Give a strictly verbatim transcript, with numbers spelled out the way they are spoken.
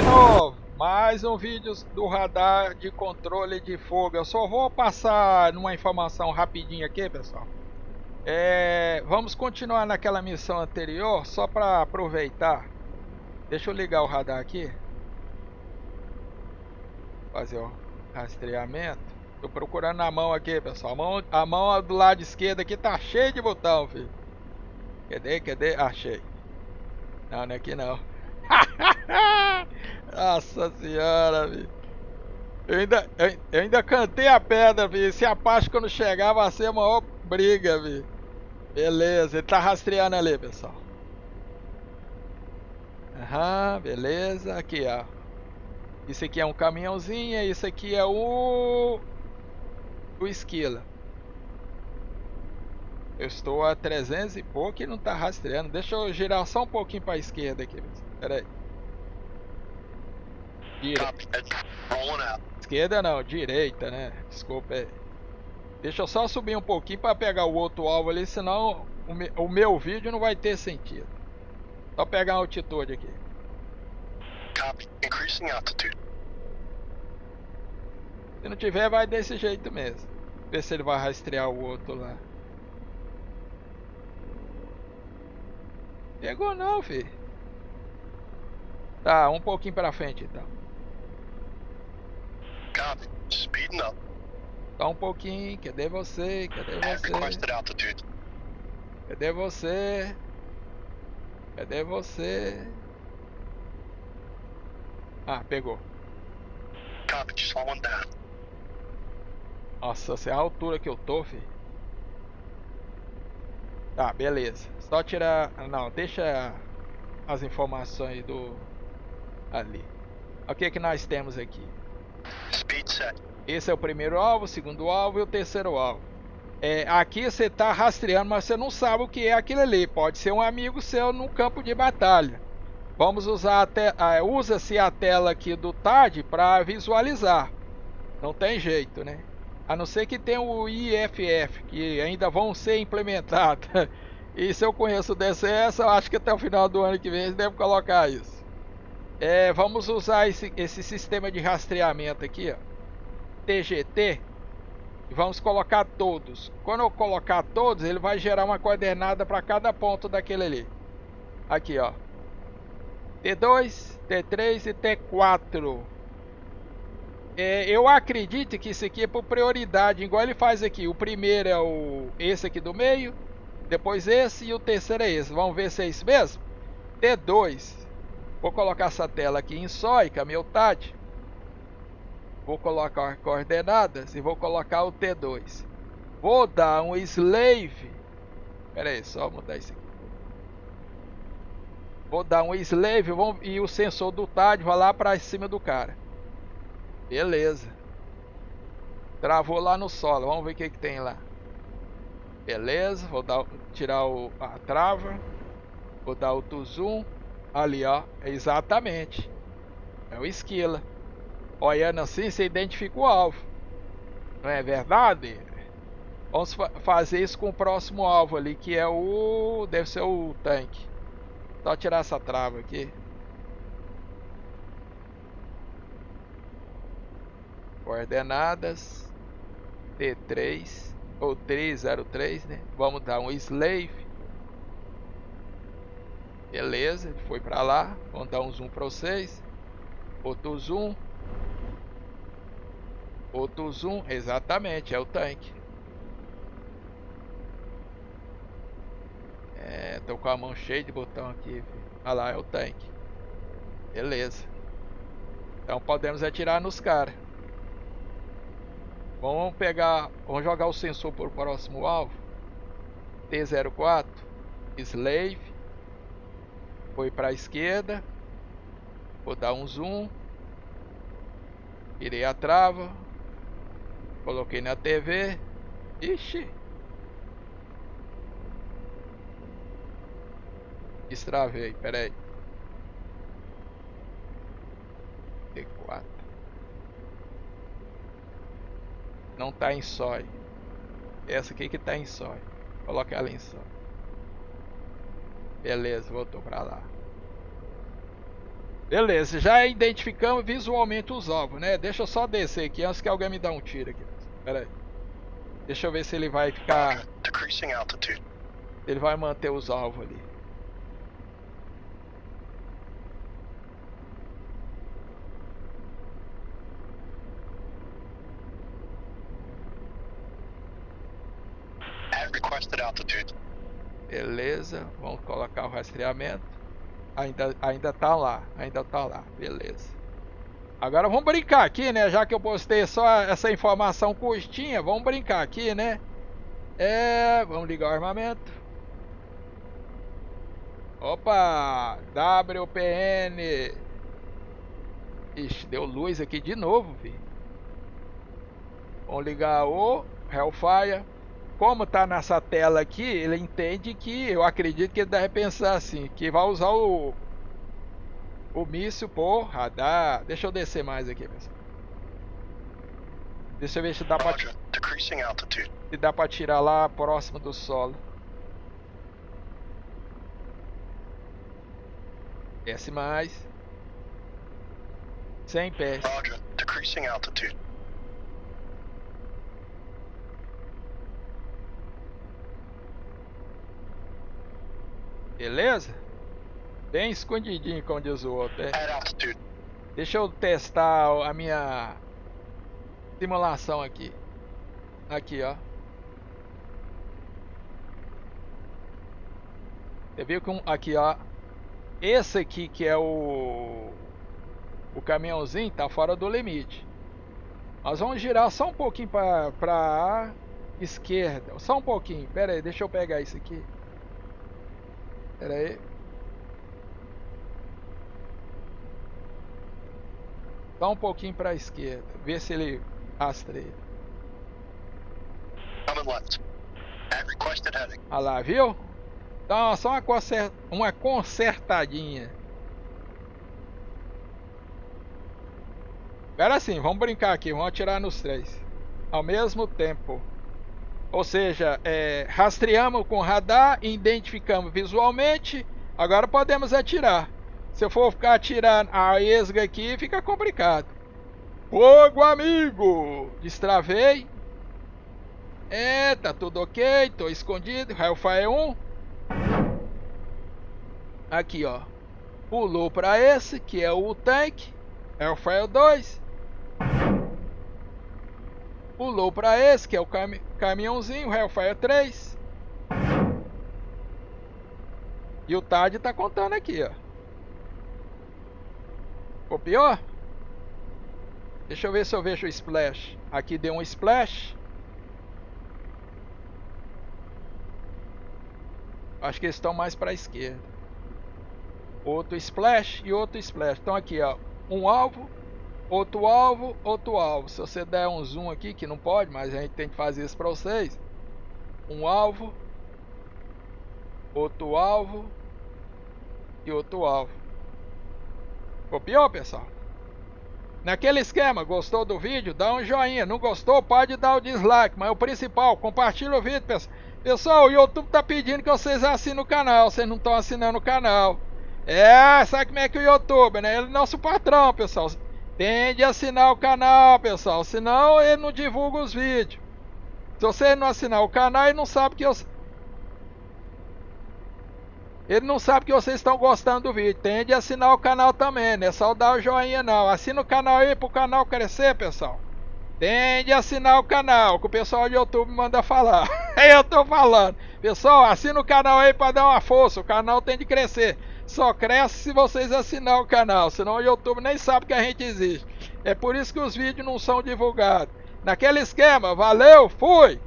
novo, mais um vídeo do radar de controle de fogo. Eu só vou passar numa informação rapidinho aqui, pessoal. É, vamos continuar naquela missão anterior, só para aproveitar. Deixa eu ligar o radar aqui. Fazer o rastreamento. Tô procurando na mão aqui, pessoal. A mão, a mão do lado esquerdo aqui tá cheia de botão, filho. Cadê? Cadê? Achei. Não, não é aqui não. Nossa senhora, filho. Eu ainda, eu, eu ainda cantei a pedra, vi. Se a parte quando chegar vai ser a maior briga, vi. Beleza, ele tá rastreando ali, pessoal. Aham, beleza. Aqui, ó. Isso aqui é um caminhãozinho, isso aqui é o... o esquila. Eu estou a trezentos e pouco e não tá rastreando. Deixa eu girar só um pouquinho pra esquerda aqui. Pera aí. Direita. Esquerda não, direita, né? Desculpa aí. Deixa eu só subir um pouquinho para pegar o outro alvo ali, senão o, me, o meu vídeo não vai ter sentido. Só pegar a altitude aqui. Copy. Increasing altitude. Se não tiver, vai desse jeito mesmo. Ver se ele vai rastrear o outro lá. Pegou não, filho. Tá, um pouquinho para frente então. Copy. Speeding up. Só um pouquinho. Cadê você? Cadê você? Requested altitude. Cadê você? Cadê você? Ah, pegou. Copy. Just one down. Nossa, essa é a altura que eu tô, filho. Tá, beleza. Só tirar... Não, deixa as informações do... ali. O que é que nós temos aqui? Speed set. Esse é o primeiro alvo, o segundo alvo e o terceiro alvo. É, aqui você está rastreando, mas você não sabe o que é aquilo ali. Pode ser um amigo seu no campo de batalha. Vamos usar até uh, usa-se a tela aqui do T A D para visualizar. Não tem jeito, né? A não ser que tenha o I F F, que ainda vão ser implementados. E se eu conheço o D C S, eu acho que até o final do ano que vem eles devem colocar isso. É, vamos usar esse, esse sistema de rastreamento aqui, ó, T G T. E vamos colocar todos. Quando eu colocar todos, ele vai gerar uma coordenada para cada ponto daquele ali. Aqui, ó. T dois, T três e T quatro. É, eu acredito que isso aqui é por prioridade, igual ele faz aqui. O primeiro é o esse aqui do meio, depois esse e o terceiro é esse. Vamos ver se é isso mesmo? T dois. Vou colocar essa tela aqui em sóica, meu T A D. Vou colocar coordenadas e vou colocar o T dois. Vou dar um slave. Espera aí, só mudar isso aqui. Vou dar um slave e o sensor do T A D vai lá para cima do cara. Beleza. Travou lá no solo. Vamos ver o que, que tem lá. Beleza. Vou dar, tirar o, a trava. Vou dar outro zoom. Ali, ó. Exatamente. É o esquila. Olhando assim, você identifica o alvo. Não é verdade? Vamos fa fazer isso com o próximo alvo ali, que é o... deve ser o tanque. Só tirar essa trava aqui. Coordenadas. T três. Ou trezentos e três, né? Vamos dar um slave. Beleza, ele foi pra lá. Vamos dar um zoom pra vocês. Outro zoom. Outro zoom, exatamente, é o tanque. É, tô com a mão cheia de botão aqui. Olha lá, é o tanque. Beleza. Então podemos atirar nos caras. Vamos pegar, vamos jogar o sensor para o próximo alvo. T zero quatro, slave. Foi para a esquerda. Vou dar um zoom. Virei a trava. Coloquei na T V. Ixi. Destravei, pera aí. T quatro. Não tá em sói. Essa aqui que tá em sói. Coloca ela em sói. Beleza, voltou pra lá. Beleza, já identificamos visualmente os alvos, né? Deixa eu só descer aqui antes que alguém me dê um tiro aqui. Pera aí. Deixa eu ver se ele vai ficar... Roger. Decreasing altitude. Ele vai manter os alvos ali. At requested altitude. Beleza, vamos colocar o rastreamento. Ainda, ainda tá lá, ainda tá lá, beleza. Agora vamos brincar aqui, né? Já que eu postei só essa informação curtinha, vamos brincar aqui, né? É, vamos ligar o armamento. Opa, W P N. Ixi, deu luz aqui de novo, filho. Vamos ligar o Hellfire. Como tá nessa tela aqui, ele entende que, eu acredito que ele deve pensar assim, que vai usar o o míssil por radar. Deixa eu descer mais aqui, pessoal. Deixa eu ver se dá pra, Roger. Decreasing altitude. se dá pra tirar lá próximo do solo. Desce mais. cem pés. Roger. Decreasing altitude. Beleza? Bem escondidinho, como diz o outro. É. At altitude. Deixa eu testar a minha simulação aqui. Aqui, ó. Você viu que um, aqui, ó. Esse aqui que é o o caminhãozinho tá fora do limite. Nós vamos girar só um pouquinho para para esquerda, só um pouquinho. Pera aí, deixa eu pegar isso aqui. Pera aí. Só um pouquinho para a esquerda, ver se ele rastreia. Coming left. At requested heading. Olha lá, viu? Então, só uma, conser... uma consertadinha. Agora sim, vamos brincar aqui, vamos atirar nos três ao mesmo tempo. Ou seja, é, rastreamos com radar, identificamos visualmente, agora podemos atirar. Se eu for ficar atirando a esga aqui, fica complicado. Fogo, amigo! Destravei. É, tá tudo ok, tô escondido. Hellfire um. Aqui, ó. Pulou para esse, que é o tanque. Hellfire dois. Pulou para esse, que é o cami caminhãozinho, Hellfire três. E o T A D tá contando aqui, ó. Copiou? Deixa eu ver se eu vejo o splash. Aqui deu um splash. Acho que eles estão mais para a esquerda. Outro splash e outro splash. Então aqui, ó, um alvo, outro alvo, outro alvo. Se você der um zoom aqui, que não pode, mas a gente tem que fazer isso para vocês. Um alvo, outro alvo e outro alvo. Copiou, pessoal? Naquele esquema, gostou do vídeo? Dá um joinha. Não gostou? Pode dar o dislike. Mas o principal, compartilha o vídeo, pessoal. Pessoal, o YouTube tá pedindo que vocês assinem o canal. Vocês não estão assinando o canal. É, sabe como é que o YouTube, né? Ele é nosso patrão, pessoal. Tem de assinar o canal, pessoal. Senão ele não divulga os vídeos. Se você não assinar o canal, ele não sabe que eu... Ele não sabe que vocês estão gostando do vídeo. Tem de assinar o canal também, não é só dar o joinha não. Assina o canal aí pro canal crescer, pessoal. Tem de assinar o canal, que o pessoal do YouTube manda falar. Eu tô falando. Pessoal, assina o canal aí pra dar uma força. O canal tem de crescer. Só cresce se vocês assinarem o canal. Senão o YouTube nem sabe que a gente existe. É por isso que os vídeos não são divulgados. Naquele esquema, valeu, fui!